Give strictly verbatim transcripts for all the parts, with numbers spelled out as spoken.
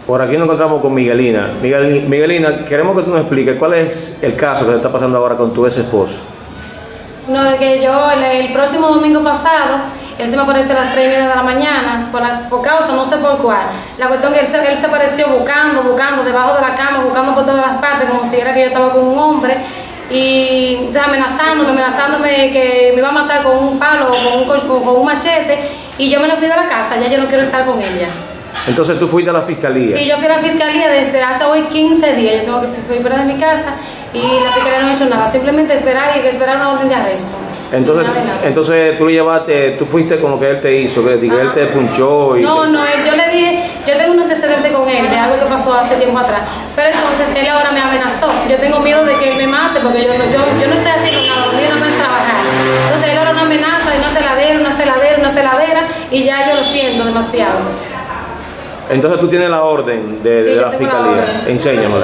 Por aquí nos encontramos con Miguelina. Miguel, Miguelina, queremos que tú nos expliques cuál es el caso que te está pasando ahora con tu ex esposo. No, de que yo el, el próximo domingo pasado, él se me apareció a las tres y media de la mañana, por, la, por causa, no sé por cuál. La cuestión es que él se, él se apareció buscando, buscando, debajo de la cama, buscando por todas las partes, como si era que yo estaba con un hombre, y amenazándome, amenazándome que me iba a matar con un palo o con un, con, con un machete, y yo me lo fui de la casa, ya yo no quiero estar con ella. Entonces tú fuiste a la fiscalía. Sí, yo fui a la fiscalía desde hace hoy quince días, yo tengo que fui fuera de mi casa y la fiscalía no ha hecho nada, simplemente esperar y hay que esperar una orden de arresto. Entonces, nada nada. entonces tú le llevaste, tú fuiste con lo que él te hizo, que, que él te punchó y... No, no, él, yo le dije, yo tengo un antecedente con él de algo que pasó hace tiempo atrás, pero entonces él ahora me amenazó, yo tengo miedo de que él me mate porque yo, yo, yo no estoy haciendo nada, lo mío no es trabajar. Entonces él ahora me amenaza de una celadera, una celadera, una celadera y ya yo lo siento demasiado. Entonces tú tienes la orden de, sí, de la fiscalía. La enséñamela.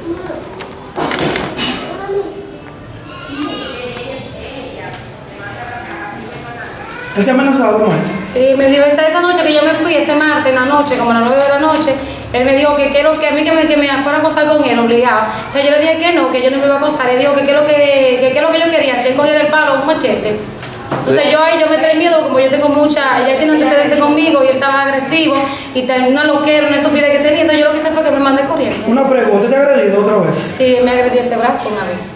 ¿Él te ha amenazado, Marta? Sí, me dijo esta esa noche que yo me fui, ese martes en la noche, como a las nueve de la noche, él me dijo que quiero que a mí que me, que me fuera a acostar con él, obligado. Entonces yo le dije que no, que yo no me iba a acostar. Él dijo que qué es lo que, que, que, lo que yo quería, si él cogiera el palo o un machete. Entonces yo ahí yo me traí miedo, como yo tengo mucha, ella tiene antecedentes conmigo y él estaba agresivo y tenía una loquera, una estupidez que tenía, entonces yo lo que hice fue que me mandé corriendo. Una pregunta, ¿te ha agredido otra vez? Sí, me agredió ese brazo una vez.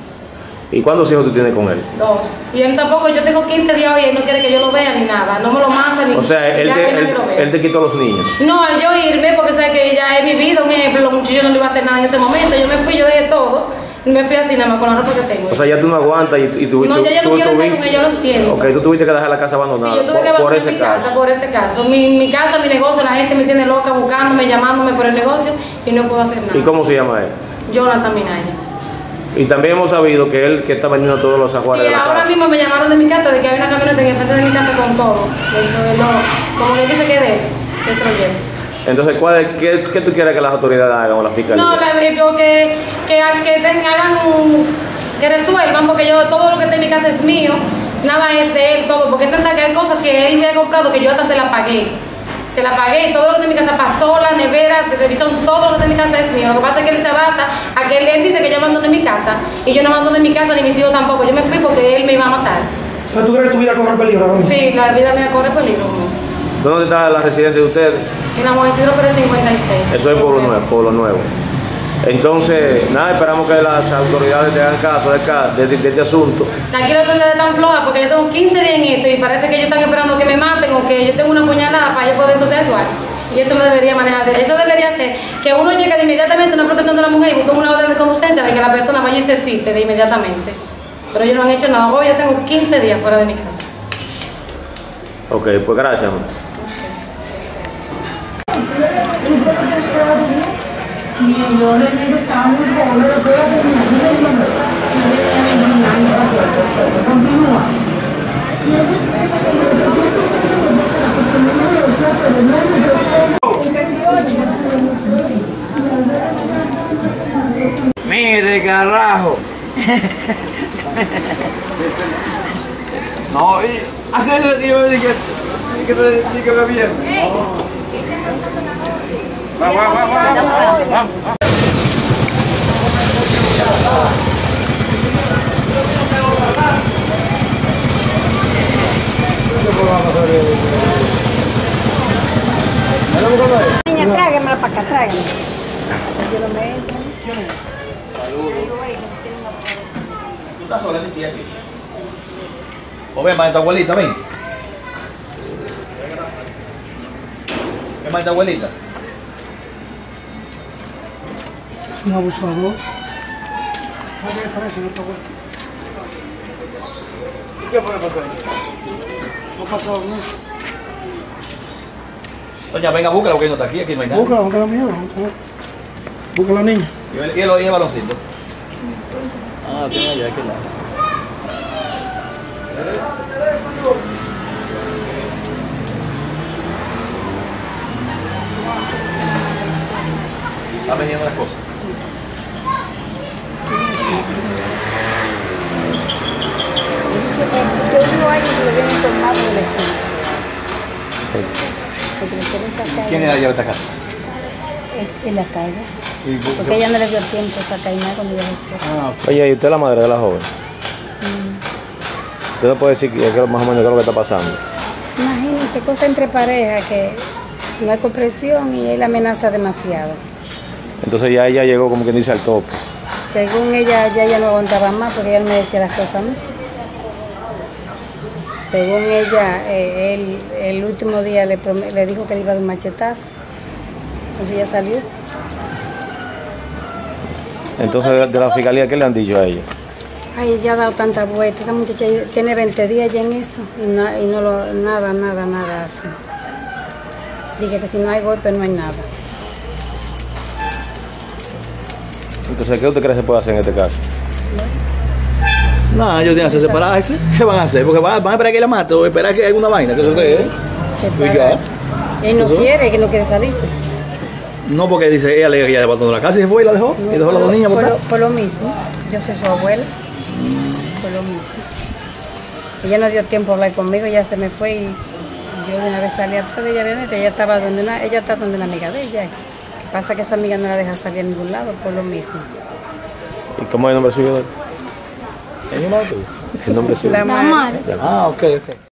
¿Y cuántos hijos tú tienes con él? Dos. Y él tampoco, yo tengo quince días hoy y él no quiere que yo lo vea ni nada, no me lo manda ni... O sea, él, ya te, que él, nadie lo vea. él te quitó a los niños. No, al yo irme, porque sabe que ya he vivido, un ejemplo, los muchachos no le iba a hacer nada en ese momento, yo me fui, yo dejé todo, y me fui así nada más con la ropa que tengo. O sea, ya tú no aguantas y, y tú... No, tú, ya yo no tú, quiero tú, estar con él, yo lo siento. Ok, tú tuviste que dejar la casa abandonada. Sí, yo tuve que por, abandonar por ese mi caso. casa por ese caso. Mi, mi casa, mi negocio, la gente me tiene loca buscándome, llamándome por el negocio y no puedo hacer nada. ¿Y cómo se llama él? Jonathan Minaya. Y también hemos sabido que él que está vendiendo todos los ajuares Sí, de la ahora casa. mismo me llamaron de mi casa de que hay una camioneta en el frente de mi casa con todo. Eso es lo, como que dice que de que se lo lleve. Entonces, ¿cuál es, qué, ¿qué tú quieres que las autoridades hagan o la fiscalía? No, la, yo que, que, que ten, hagan un, que resuelvan, porque yo todo lo que está en mi casa es mío, nada es de él, todo, porque tanta que hay cosas que él me ha comprado que yo hasta se la pagué. Se la pagué y todo lo que está en mi casa pasó, la nevera, la televisión, todo lo que está en mi casa es mío. Lo que pasa es que él se basa a que él, él dice que yo abandoné mi casa y yo no abandoné mi casa ni mis hijos tampoco. Yo me fui porque él me iba a matar. O sea, ¿tú crees que tu vida corre peligro ahora mismo? Sí, la vida mía corre peligro. ¿Dónde está la residencia de ustedes? En la Modesidro Pérez cincuenta y seis. Eso es Pueblo Nuevo, Pueblo Nuevo. Entonces, nada, esperamos que las autoridades te hagan caso de, acá, de, de, de este asunto. Aquí la autoridad es tan floja porque yo tengo quince días en esto y parece que ellos están esperando que me maten o que yo tengo una puñalada para yo poder entonces actuar. Y eso no debería manejar. Eso debería ser que uno llegue de inmediatamente a una protección de la mujer y busque una orden de conducencia de que la persona vaya y se cite de inmediatamente. Pero ellos no han hecho nada. Hoy yo tengo quince días fuera de mi casa. Ok, pues gracias. Mire, carajo. No, y hace eso que yo dije que te explique bien. Va, va, va, va, va, va. Niña, tráigamela para acá, tráigamela. Yo lo meto. ¿Tú estás sola, Licia, aquí? ¿O ven, más tu abuelita, ven? ¿Qué más tu abuelita? Es un abusador. ¿Qué le parece, no, tu abuelita? ¿Qué puede pasar? No ha pasado mucho. Doña, venga, búscala porque no está aquí, aquí no hay nada. Búscala, no tenga miedo. Busca a la niña. ¿Y el, y el, y el baloncito? Ah, tiene allá, aquí lado. Está vendiendo las cosas. Yo vivo ahí y le vienen tomado de la esquina. Porque me quieren sacar. ¿Quién era la llave de esta casa? en la calle. ¿Y por Porque qué? ella no le dio tiempo a sacar nada cuando ella se fue. Ah, ok. Oye, ¿y usted es la madre de la joven? Mm. ¿Usted no puede decir que, que más o menos qué es lo que está pasando? Imagínense, cosa entre parejas que no hay comprensión y él amenaza demasiado. Entonces ya ella llegó como quien dice al tope. Según ella, ya ella no aguantaba más porque ella no me decía las cosas a mí. Según ella, eh, él el último día le, prom- le dijo que le iba a dar un machetazo. Entonces ella salió. Entonces de, de la fiscalía, ¿qué le han dicho a ella? Ay, ella ha dado tantas vueltas. Esa muchacha tiene veinte días ya en eso y, na- y no lo, nada, nada, nada hace. Dije que si no hay golpe no hay nada. Entonces, ¿qué usted cree que se puede hacer en este caso? No, ellos tienen que separarse. ¿Qué van a hacer? Porque van, van a esperar que la mate o esperar que haya una vaina. ¿Qué eso qué es? Separarse. Él no ¿Eso? quiere, que no quiere salirse. No, porque dice, ella le ella le abandonó la casa y se fue y la dejó. No, y dejó a las dos por, niñas por, botadas. lo, por lo mismo. Yo soy su abuela. Por lo mismo. Ella no dio tiempo a hablar conmigo, ya se me fue y yo de una vez salí atrás de ella, obviamente, ella estaba donde una, ella está donde una amiga de ella. Lo que pasa es que esa amiga no la deja salir a ningún lado, por lo mismo. ¿Y cómo es el nombre suyo? ¿El mismo tuyo? El nombre suyo. La madre. Normal. Ah, ok, ok.